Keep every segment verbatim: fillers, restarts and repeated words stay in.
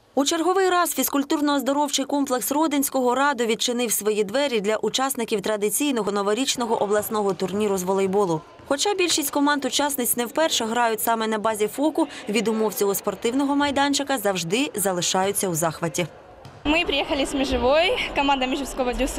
У черговий раз фізкультурно-оздоровчий комплекс Родинського радо відчинив свої двері для учасників традиційного новорічного обласного турніру з волейболу. Хоча більшість команд-учасниць не вперше грають саме на базі ФОКу, від умов цього спортивного майданчика завжди залишаються у захваті. Мы приехали с Межевой, команда Межевского ДЮСШ.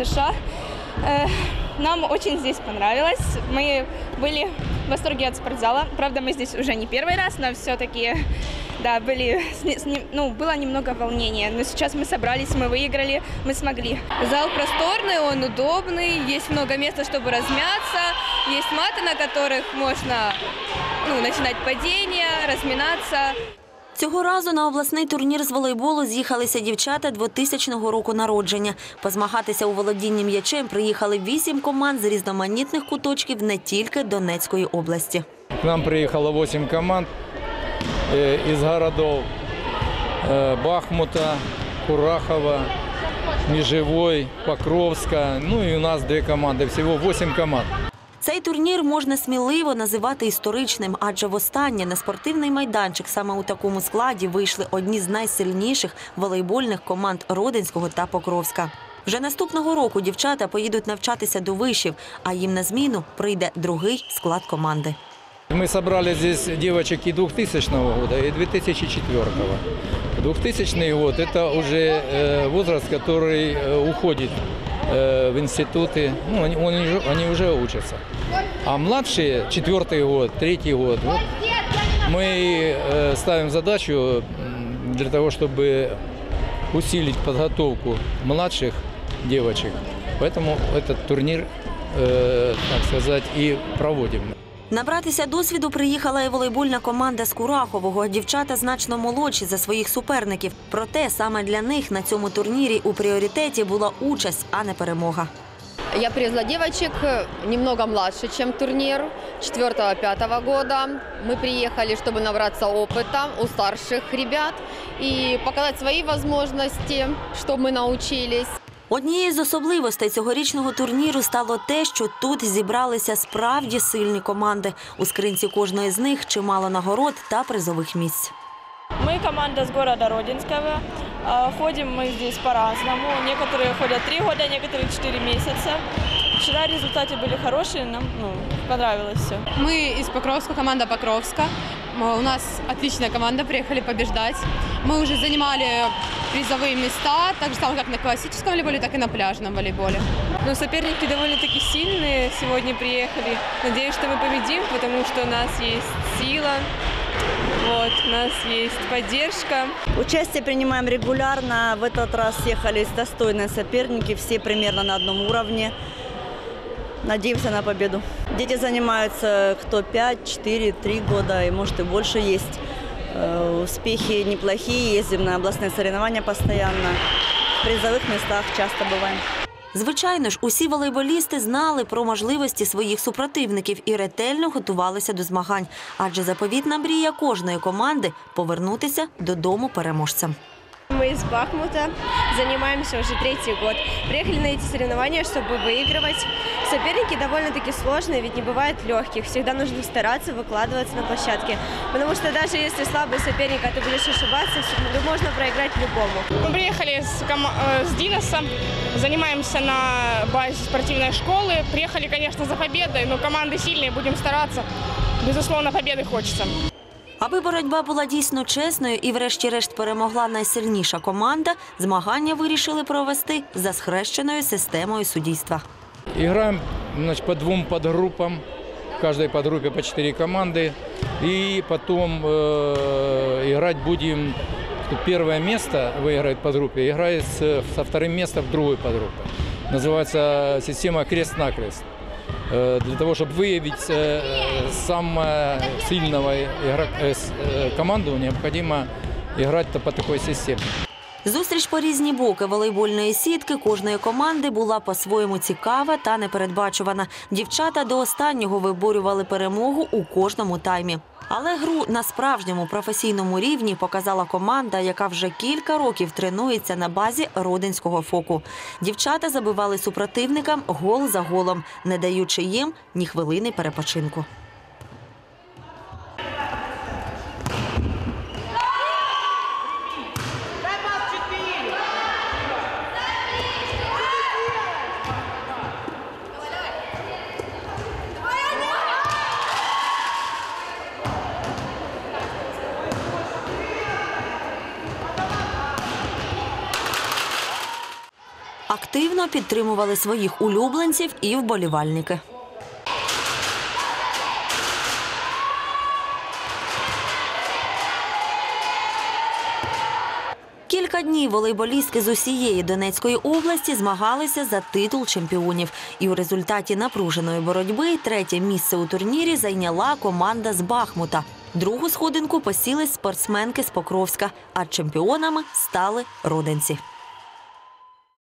Нам очень здесь понравилось. Мы были в восторге от спортзала. Правда, мы здесь уже не первый раз, но все-таки да, были, ну, было немного волнения. Но сейчас мы собрались, мы выиграли, мы смогли. Зал просторный, он удобный, есть много места, чтобы размяться. Есть маты, на которых можно ну, начинать падение, разминаться. Цього разу на обласний турнір з волейболу з'їхалися дівчата двотисячного року народження. Позмагатися у володінні м'ячем приїхали вісім команд з різноманітних куточків не тільки Донецької області. К нам приїхало вісім команд із городів Бахмута, Курахова, Межевой, Покровська. Ну і у нас дві команди, всього вісім команд. Цей турнір можна сміливо називати історичним, адже востаннє на спортивний майданчик саме у такому складі вийшли одні з найсильніших волейбольних команд Родинського та Покровська. Вже наступного року дівчата поїдуть навчатися до вишів, а їм на зміну прийде другий склад команди. Ми зібрали тут дівчат і двохтисячного року, і дві тисячі четвертого. двухтысячный год – это уже возраст, который уходит в институты, ну, они, они уже учатся. А младшие, четвертый год, третий год, вот, мы ставим задачу для того, чтобы усилить подготовку младших девочек. Поэтому этот турнир, так сказать, и проводим. Набратися досвіду приїхала і волейбольна команда з Курахового. Дівчата значно молодші за своїх суперників. Проте саме для них на цьому турнірі у пріоритеті була участь, а не перемога. Я привезла девочек немного младше, чем турнир, четвёртого-пятого года. Мы приехали, чтобы набраться опыта у старших ребят и показать свои возможности, что мы научились. Однією з особливостей цьогорічного турніру стало те, що тут зібралися справді сильні команди. У скринці кожної з них чимало нагород та призових місць. Мы команда с города Родинского. Ходим мы здесь по-разному. Некоторые ходят три года, некоторые четыре месяца. Вчера результаты были хорошие, нам ну, понравилось все. Мы из Покровска, команда Покровска. У нас отличная команда, приехали побеждать. Мы уже занимали призовые места, так же самое, как на классическом волейболе, так и на пляжном волейболе. Но соперники довольно-таки сильные сегодня приехали. Надеюсь, что мы победим, потому что у нас есть сила, вот, у нас есть поддержка. Участие принимаем регулярно. В этот раз съехались достойные соперники, все примерно на одном уровне. Надеемся на победу. Дети занимаются кто пять, четыре, три года, и может и больше есть. Успехи неплохие, ездим на областные соревнования постоянно. В призовых местах часто бываем. Звичайно ж, усі волейболісти знали про можливості своїх супротивників і ретельно готувалися до змагань. Адже заповітна мрія кожної команди – повернутися додому переможцем. Мы из Бахмута, занимаемся уже третий год. Приехали на эти соревнования, чтобы выигрывать. Соперники довольно-таки сложные, ведь не бывает легких. Всегда нужно стараться, выкладываться на площадке. Потому что даже если слабый соперник, а ты будешь ошибаться, то можно проиграть любому. Мы приехали с, с Диноса, занимаемся на базе спортивной школы. Приехали, конечно, за победой, но команды сильные, будем стараться. Безусловно, победы хочется. Аби боротьба була дійсно чесною і врешті-решт перемогла найсильніша команда, змагання вирішили провести за схрещеною системою суддівства. Граємо, значить, по двом подгруппам, в кожній подгруппе по чотири команди. І потім э, грати будемо, перше місце виграє подгруппе, і грає со вторым местом в другой подгруппе. Називається система крест-накрест. Для того, щоб виявити самого сильного команду, необхідно грати по такій системі. Зустріч по різні боки волейбольної сітки кожної команди була по-своєму цікава та непередбачувана. Дівчата до останнього виборювали перемогу у кожному таймі. Але гру на справжньому професійному рівні показала команда, яка вже кілька років тренується на базі Родинського ФОКу. Дівчата забивали супротивникам гол за голом, не даючи їм ні хвилини перепочинку. Активно підтримували своїх улюбленців і вболівальники. Кілька днів волейболістки з усієї Донецької області змагалися за титул чемпіонів. І у результаті напруженої боротьби третє місце у турнірі зайняла команда з Бахмута. Другу сходинку посіли спортсменки з Покровська, а чемпіонами стали родинці.